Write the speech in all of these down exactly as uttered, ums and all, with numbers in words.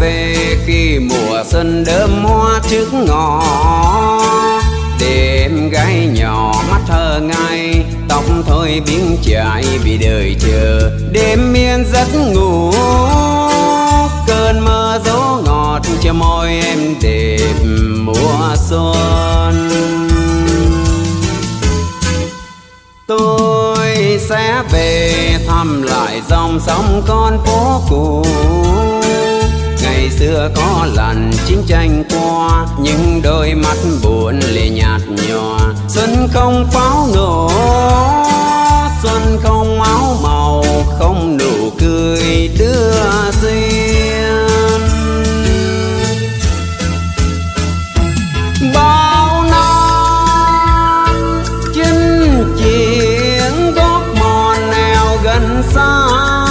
về khi mùa xuân đơm hoa trước ngõ. Đêm gái nhỏ mắt thơ ngây, tóc thôi biến chạy vì đời chờ. Đêm miên giấc ngủ, cơn mơ dỗ ngọt cho môi em đẹp mùa xuân. Tôi sẽ về thăm lại dòng sông con phố cũ. Ngày xưa có lần chiến tranh qua, nhưng đôi mắt buồn lệ nhạt nhòa. Xuân không pháo nổ, xuân không áo màu, không nụ cười đưa duyên. Bao năm chinh chiến gót mòn nẻo gần xa,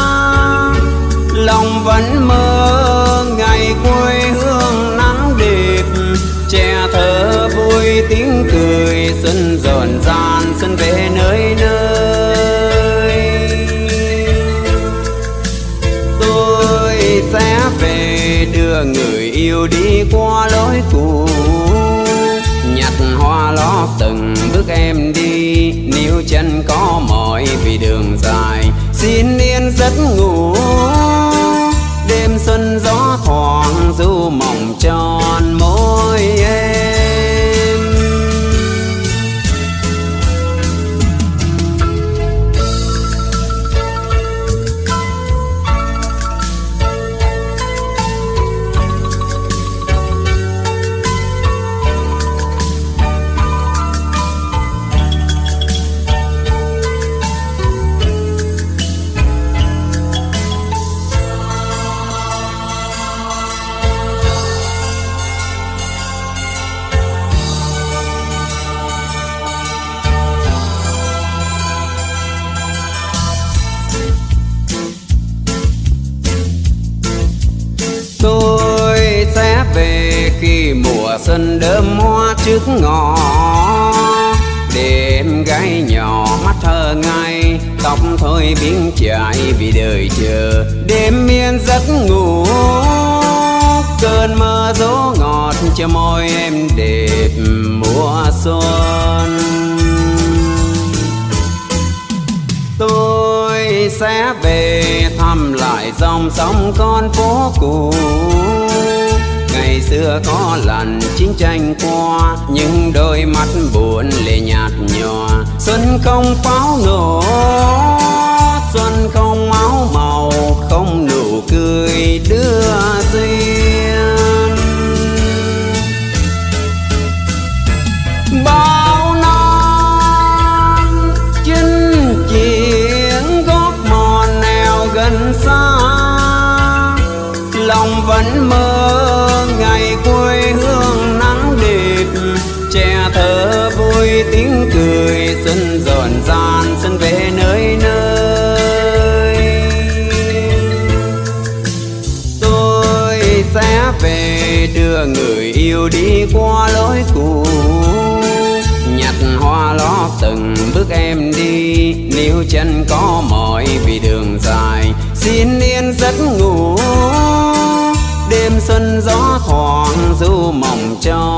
lòng vẫn mơ ngày quê hương nắng đẹp. Trẻ thơ vui tiếng cười, xuân rộn ràng xuân về nơi nơi. Tôi sẽ về đưa người yêu đi qua lối cũ, nhặt hoa lót từng bước em đi. Níu chân có mỏi vì đường dài, xin yên giấc ngủ. Đêm xuân gió thoảng du mộng tròn môi em. Tôi sẽ về khi mùa xuân đơm hoa trước ngõ. Đêm gái nhỏ mắt thơ ngây, tóc thôi biến chạy vì đời chờ. Đêm miên giấc ngủ, cơn mơ dỗ ngọt cho môi em đẹp mùa xuân. Tôi sẽ về thăm lại dòng sông con phố cũ. Ngày xưa có lần chiến tranh qua, nhưng đôi mắt buồn lệ nhạt nhòa. Xuân không pháo nổ, xuân không áo màu, không nụ cười đưa duyên. Bao năm chinh chiến gót mòn nẻo gần xa, lòng vẫn mơ ngày quê hương nắng đẹp. Trẻ thơ vui tiếng cười, xuân rộn ràng xuân về nơi nơi. Tôi sẽ về đưa người yêu đi qua lối cũ, nhặt hoa lót từng bước em đi. Níu chân có mỏi vì đường dài, xin yên giấc ngủ. Đêm xuân gió thoảng du mộng cho